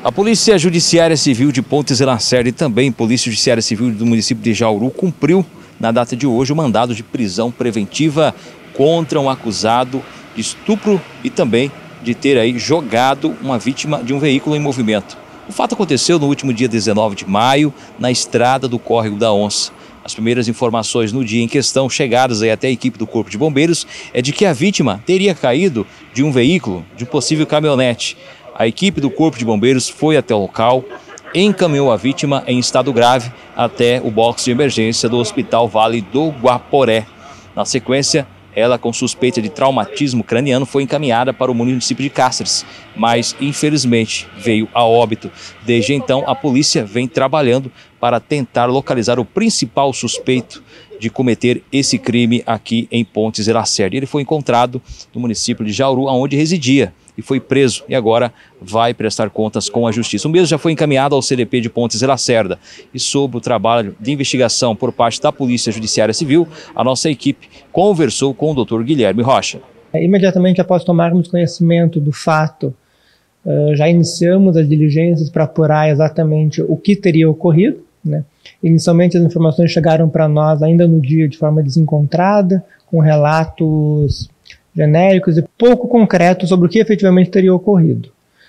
A Polícia Judiciária Civil de Pontes e Lacerda e também Polícia Judiciária Civil do município de Jauru cumpriu, na data de hoje, o mandado de prisão preventiva contra um acusado de estupro e também de ter aí jogado uma vítima de um veículo em movimento. O fato aconteceu no último dia 19 de maio, na estrada do Córrego da Onça. As primeiras informações no dia em questão, chegadas aí até a equipe do Corpo de Bombeiros, é de que a vítima teria caído de um veículo, de um possível caminhonete. A equipe do Corpo de Bombeiros foi até o local, encaminhou a vítima em estado grave até o boxe de emergência do Hospital Vale do Guaporé. Na sequência, ela, com suspeita de traumatismo craniano, foi encaminhada para o município de Cáceres, mas infelizmente veio a óbito. Desde então, a polícia vem trabalhando para tentar localizar o principal suspeito de cometer esse crime aqui em Pontes e Lacerda. Ele foi encontrado no município de Jauru, onde residia, e foi preso e agora vai prestar contas com a Justiça. O mesmo já foi encaminhado ao CDP de Pontes e Lacerda. E sobre o trabalho de investigação por parte da Polícia Judiciária Civil, a nossa equipe conversou com o Dr. Guilherme Rocha. Imediatamente após tomarmos conhecimento do fato, já iniciamos as diligências para apurar exatamente o que teria ocorrido, né? Inicialmente as informações chegaram para nós ainda no dia de forma desencontrada, com relatos genéricos e pouco concretos sobre o que efetivamente teria ocorrido.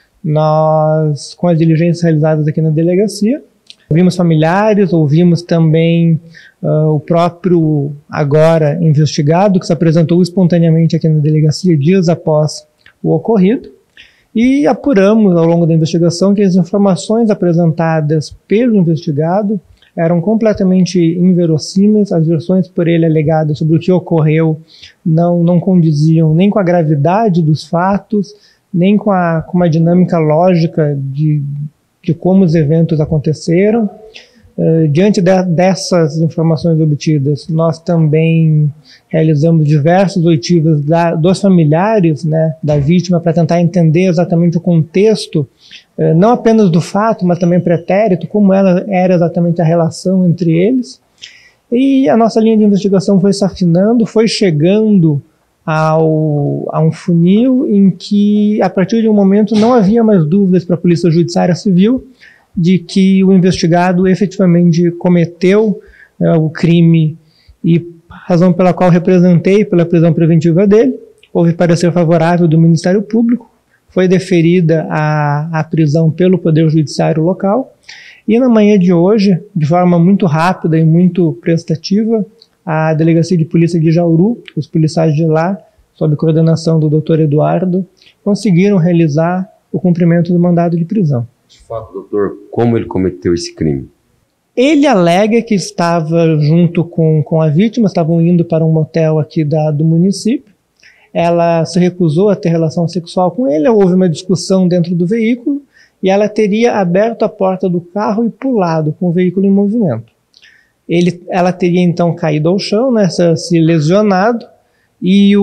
Nós, com as diligências realizadas aqui na delegacia, ouvimos familiares, ouvimos também o próprio agora investigado, que se apresentou espontaneamente aqui na delegacia dias após o ocorrido, e apuramos ao longo da investigação que as informações apresentadas pelo investigado eram completamente inverossímeis. As versões por ele alegadas sobre o que ocorreu não condiziam nem com a gravidade dos fatos, nem com uma dinâmica lógica de como os eventos aconteceram. Diante dessas informações obtidas, nós também realizamos diversas oitivas dos familiares, né, da vítima, para tentar entender exatamente o contexto, não apenas do fato, mas também pretérito, como era exatamente a relação entre eles. E a nossa linha de investigação foi se afinando, foi chegando a um funil em que, a partir de um momento, não havia mais dúvidas para a Polícia Judiciária Civil de que o investigado efetivamente cometeu o crime, e razão pela qual representei pela prisão preventiva dele. Houve parecer favorável do Ministério Público, foi deferida a prisão pelo Poder Judiciário local, e na manhã de hoje, de forma muito rápida e muito prestativa, a Delegacia de Polícia de Jauru, os policiais de lá, sob coordenação do Dr. Eduardo, conseguiram realizar o cumprimento do mandado de prisão. De fato, doutor, como ele cometeu esse crime? Ele alega que estava junto com a vítima, estavam indo para um motel aqui do município. Ela se recusou a ter relação sexual com ele, houve uma discussão dentro do veículo e ela teria aberto a porta do carro e pulado com o veículo em movimento. Ela teria então caído ao chão, né, se lesionado, e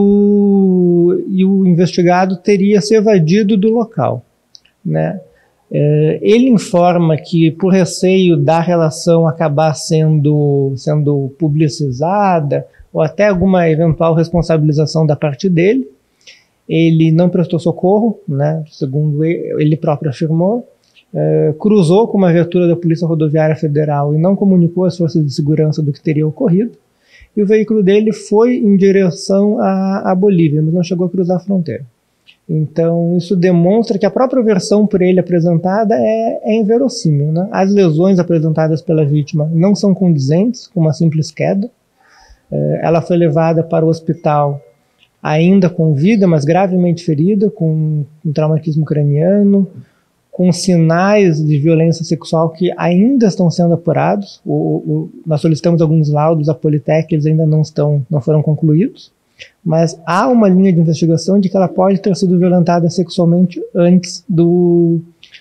o investigado teria se evadido do local, né? Ele informa que, por receio da relação acabar sendo publicizada, ou até alguma eventual responsabilização da parte dele, ele não prestou socorro, né, segundo ele próprio afirmou, cruzou com uma viatura da Polícia Rodoviária Federal e não comunicou às forças de segurança do que teria ocorrido, e o veículo dele foi em direção à Bolívia, mas não chegou a cruzar a fronteira. Então, isso demonstra que a própria versão por ele apresentada é inverossímil, né? As lesões apresentadas pela vítima não são condizentes com uma simples queda. Ela foi levada para o hospital ainda com vida, mas gravemente ferida, com um traumatismo craniano, com sinais de violência sexual que ainda estão sendo apurados. Nós solicitamos alguns laudos à Politec, eles ainda não foram concluídos. Mas há uma linha de investigação de que ela pode ter sido violentada sexualmente antes do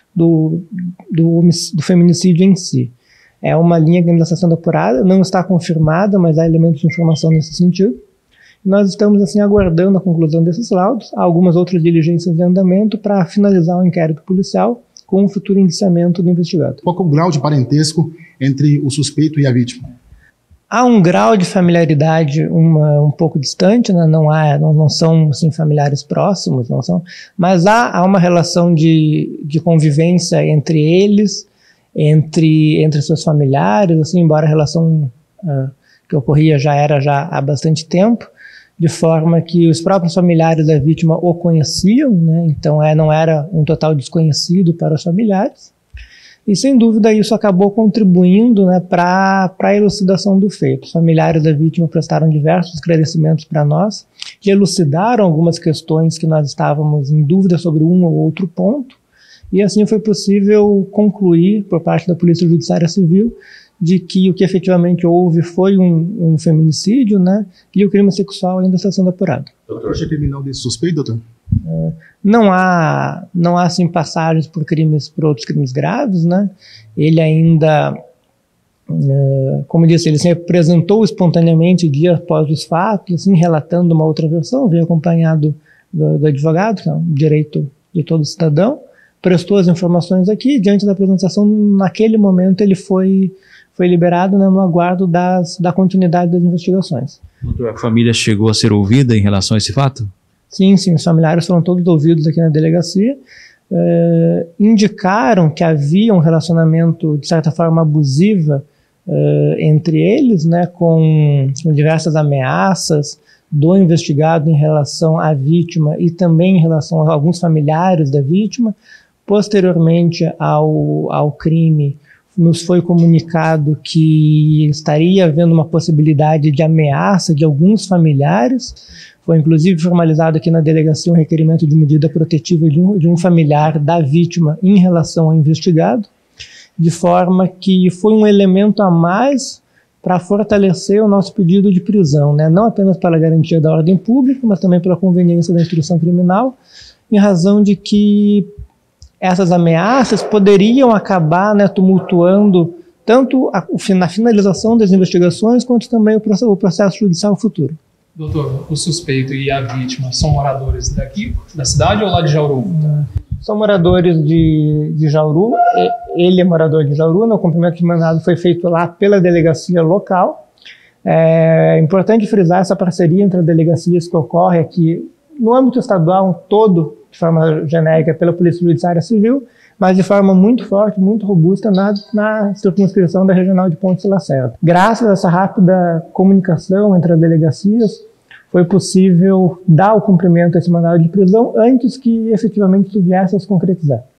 feminicídio em si. É uma linha que ainda está sendo apurada, não está confirmada, mas há elementos de informação nesse sentido. E nós estamos assim aguardando a conclusão desses laudos. Há algumas outras diligências em andamento para finalizar o inquérito policial com o futuro indiciamento do investigado. Qual é o grau de parentesco entre o suspeito e a vítima? Há um grau de familiaridade um pouco distante, né? Não são assim, familiares próximos, não são, mas há uma relação de convivência entre eles, entre seus familiares, assim, embora a relação que ocorria já há bastante tempo, de forma que os próprios familiares da vítima o conheciam, né? Então não era um total desconhecido para os familiares. E, sem dúvida, isso acabou contribuindo, né, para a elucidação do feito. Os familiares da vítima prestaram diversos esclarecimentos para nós, que elucidaram algumas questões que nós estávamos em dúvida sobre um ou outro ponto, e assim foi possível concluir, por parte da Polícia Judiciária Civil, de que o que efetivamente houve foi um feminicídio, né, e o crime sexual ainda está sendo apurado. Doutor, acha criminal desse suspeito, doutor? Não há assim, passagens por outros crimes graves, né? Ele ainda, como disse, ele se apresentou espontaneamente dias após os fatos, assim, relatando uma outra versão, veio acompanhado do advogado, que é um direito de todo cidadão, prestou as informações aqui, diante da apresentação, naquele momento ele foi liberado, né, no aguardo da continuidade das investigações. Doutor, a família chegou a ser ouvida em relação a esse fato? Sim, os familiares foram todos ouvidos aqui na delegacia, indicaram que havia um relacionamento, de certa forma, abusivo entre eles, né, com diversas ameaças do investigado em relação à vítima e também em relação a alguns familiares da vítima. Posteriormente ao crime, nos foi comunicado que estaria havendo uma possibilidade de ameaça de alguns familiares. Foi inclusive formalizado aqui na delegacia um requerimento de medida protetiva de um familiar da vítima em relação ao investigado, de forma que foi um elemento a mais para fortalecer o nosso pedido de prisão, né? Não apenas pela garantia da ordem pública, mas também pela conveniência da instrução criminal, em razão de que essas ameaças poderiam acabar, né, tumultuando tanto na finalização das investigações, quanto também o processo judicial futuro. Doutor, o suspeito e a vítima são moradores daqui, da cidade, ou lá de Jauru? São moradores de Jauru. Ele é morador de Jauru, né? O cumprimento de mandado foi feito lá pela delegacia local. É importante frisar essa parceria entre as delegacias que ocorre aqui no âmbito estadual todo, de forma genérica, pela Polícia Judiciária Civil, mas de forma muito forte, muito robusta na circunscrição da Regional de Pontes e Lacerda. Graças a essa rápida comunicação entre as delegacias, foi possível dar o cumprimento a esse mandado de prisão antes que efetivamente isso viesse a se concretizar.